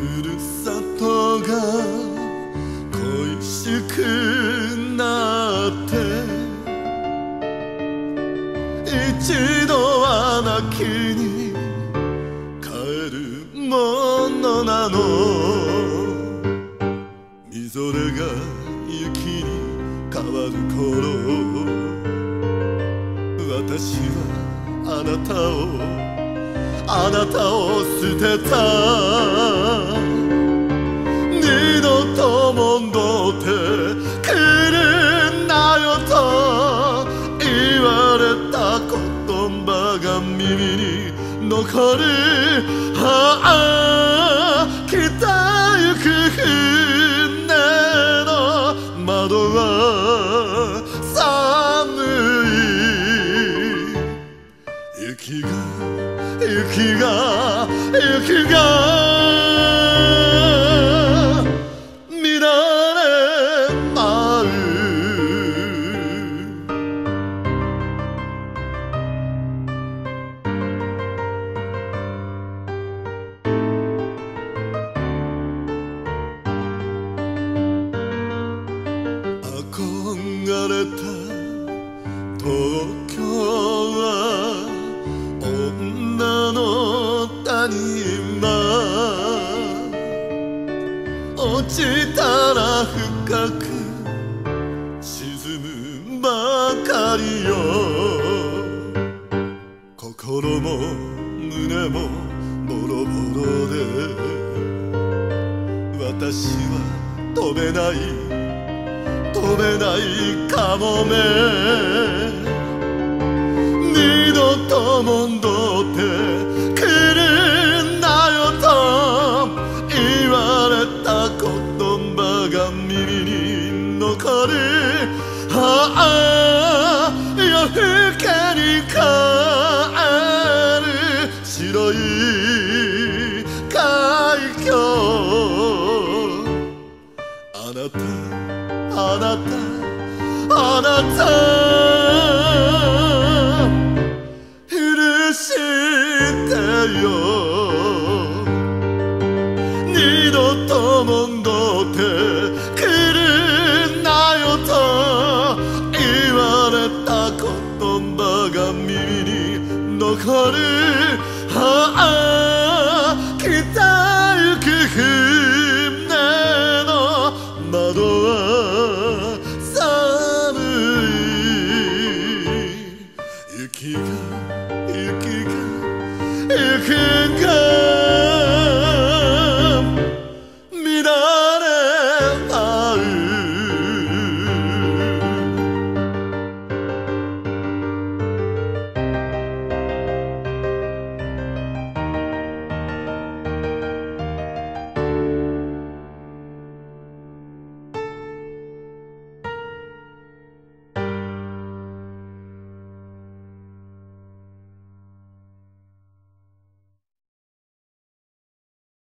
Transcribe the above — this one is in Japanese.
るさとが恋しくなって一度は泣きに帰るものなの。みぞれが雪に変わる頃、私はあなたを捨てた。二度と戻ってくるなよと言われた言葉が耳に残る。北行く船の窓は寒い。雪が乱れ舞う。憧れた東京は女の谷間、落ちたら深く沈むばかりよ。心も胸もボロボロで、私は飛べないかもね。二度と戻ってくるなよと言われた言葉が耳に残る。夜更けに帰る白い海峡。あなた許してよ。二度と戻ってくるなよと言われた言葉が耳に残る。